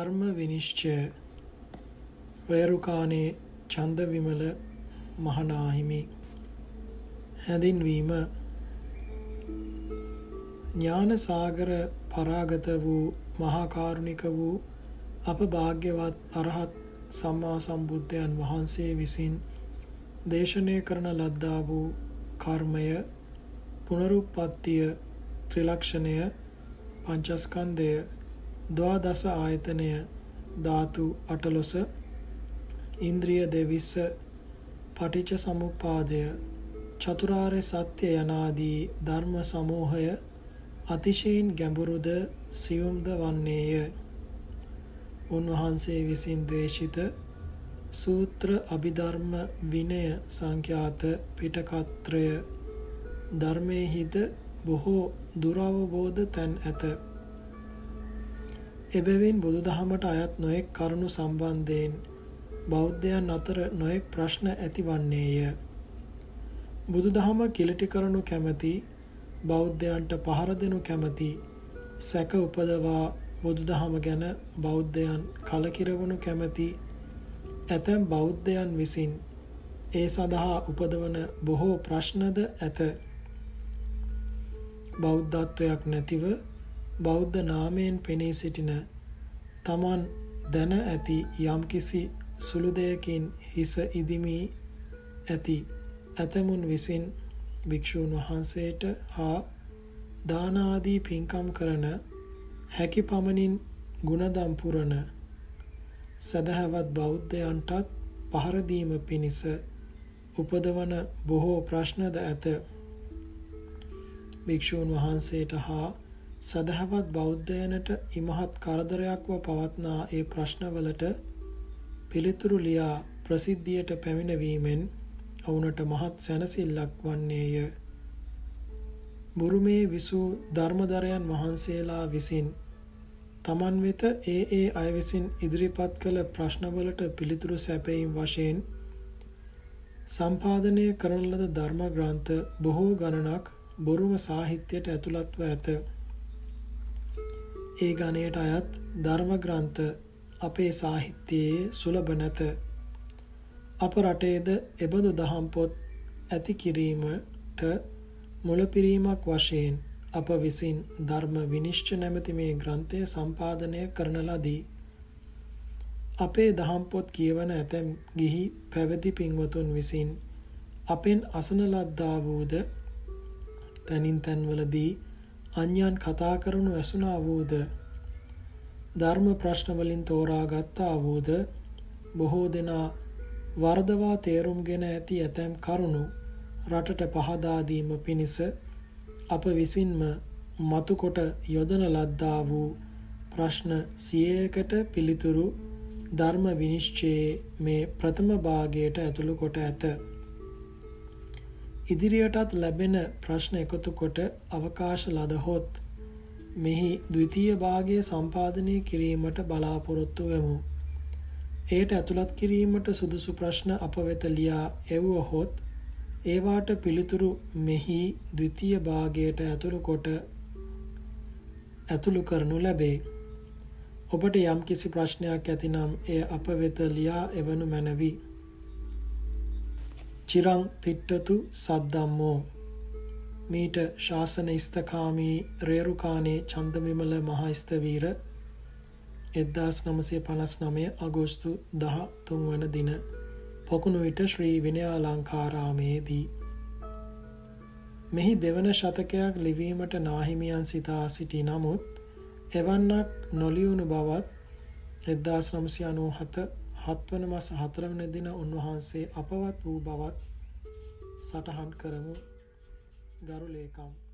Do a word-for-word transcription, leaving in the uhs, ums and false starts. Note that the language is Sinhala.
ධර්ම විනිශ්චය රේරුකානේ චන්දවිමල මහනාහිමි. හැඳින්වීම ඥාන සාගර පරාගත වූ මහා කාරුණික වූ අප භාග්‍යවත් අරහත් සම්මා සම්බුද්ධයන් වහන්සේ විසින් දේශනය කරන ලද්දා වූ කර්මය, පුනරුත්පත්තිය, ත්‍රිලක්ෂණය, පංචස්කන්ධය, ද්වාදස ආයතනය, ධාතු අටළොස, ඉන්ද්‍රිය දෙවිස්ස, පටිච්ච සමුප්පාදය, චතුරාර්ය සත්‍ය යනාදී ධර්ම සමූහය අතිශයින් ගැඹුරුද සියුම්ද වන්නේය. උන්වහන්සේ විසින් දේශිත සූත්‍ර අභිධර්ම විනය සංඛ්‍යාත පිටකත්‍රය ධර්මයේහිද බොහෝ දුරවබෝධ තැන් ඇත. එබැවින් බුදුදහමට අයත් නොයෙක් කරුණු සම්බන්ධයෙන් බෞද්ධයන් අතර නොයෙක් ප්‍රශ්න ඇතිවන්නේය. බුදුදහම කිලිටි කරනු කැමැති, බෞද්ධයන්ට පහර දෙනු කැමැති, සැක උපදවා බුදුදහම ගැන බෞද්ධයන් කලකිරවනු කැමැති ඇතැම් බෞද්ධයන් විසින් ඒ සඳහා උපදවන බොහෝ ප්‍රශ්නද ඇත. බෞද්ධත්වයක් නැතිව බෞද්ධ නාමයෙන් පෙනී සිටින, තමන් දැන ඇති යම්කිසි සුළු දෙයකින් හිස ඉදිමී ඇති ඇතමුන් විසින් භික්ෂූන් වහන්සේට හා දාන ආදී පින්කම් කරන, හැකි පමණින් ගුණදම් පුරන සදහවත් බෞද්ධයන්ටත් පහර දීම පිණිස උපදවන බොහෝ ප්‍රශ්නද ඇත. භික්ෂූන් වහන්සේට හා සදහවත් බෞද්ධයනට ඉමහත් කරදරයක්ව පවත්නා ඒ ප්‍රශ්නවලට පිළිතුරු ලියා ප්‍රසිද්ධියට පැමිණවීමෙන් ඔවුනට මහත් සැනසිල්ලක් වන්නේය. බුරුමේ විසූ ධර්මදරයන් වහන්සේලා විසින් තමන් වෙත ඒ ඒ අය විසින් ඉදිරිපත් කළ ප්‍රශ්නවලට පිළිතුරු සැපයීම වශයෙන් සම්පාදනය කරන ලද ධර්ම ග්‍රන්ථ බොහෝ ගණනක් බුරුම සාහිත්‍යයට ඇතුළත්ව ඇත. ඒ ගණයට අයත් ධර්ම ග්‍රන්ථ අපේ සාහිත්‍යයේ සුලභ නැත. අප රටේද එබඳු දහම් පොත් ඇති කිරීමට මුලපිරීමක් වශයෙන් අප විසින් ධර්ම විනිශ්චය නැමැති මේ ග්‍රන්ථය සම්පාදනය කරන ලදී. අපේ දහම් පොත් කියවන ඇතැම් ගිහි පැවිදි පින්වතුන් විසින් අපෙන් අසන ලද්දා වූද, තැනින් තැන්වලදී අන්‍යයන් කතා කරනු ඇසුනා වූද, ධර්ම ප්‍රශ්න වලින් තෝරා ගත්තා වූද, බොහෝ දෙනා වර්ධවා තේරුම්ගෙන ඇති ඇතැම් කරුණු රටට පහදා දීම පිණිස අප විසින්ම මතුකොට යොදන ලද්දා වූ ප්‍රශ්න සියයකට පිළිතුරු ධර්ම විනිශ්චයේ මේ ප්‍රථම භාගයට ඇතුළු කොට ඇත. ඉදිරියටත් ලැබෙන ප්‍රශ්න එකතු කොට අවකාශ ලදහොත් මෙහි ද්විතීය භාගය සම්පාදනය කිරීමට බලාපොරොත්තු වෙමු. එයට ඇතුළත් කිරීමට සුදුසු ප්‍රශ්න අප වෙත ලියා එව්වහොත් ඒවාට පිළිතුරු මෙහි ද්විතීය භාගයට ඇතුළු කොට ඇතුළු කරනු ලැබේ. ඔබට යම් කිසි ප්‍රශ්නයක් ඇතිනම් එය අප වෙත ලියා එවනු මැනවි. චිරං තිට්ඨතු සද්ධම්මෝ. මීට ශාසන ස්ථකාමී රේරුකානේ චන්දවිමල මහා ස්ථවීර එක්දාස් නවසිය පනස් නවය අගෝස්තු දහ තුන් වන දින පොකුණු විට ශ්‍රී විනයාලංකාරාමේදී. මෙහි දෙවන ශතකයක් ලිවීමට නාහිමියන් සිතා සිටි නමුත් එවන්නක් නොලියුණු බවත් එක්දාස් නවසිය අනූහත හත්වන මස හතරවන දින උන්වහන්සේ අපවත් වූ බවත් සටහන් කරමු. ගරු ලේකම්.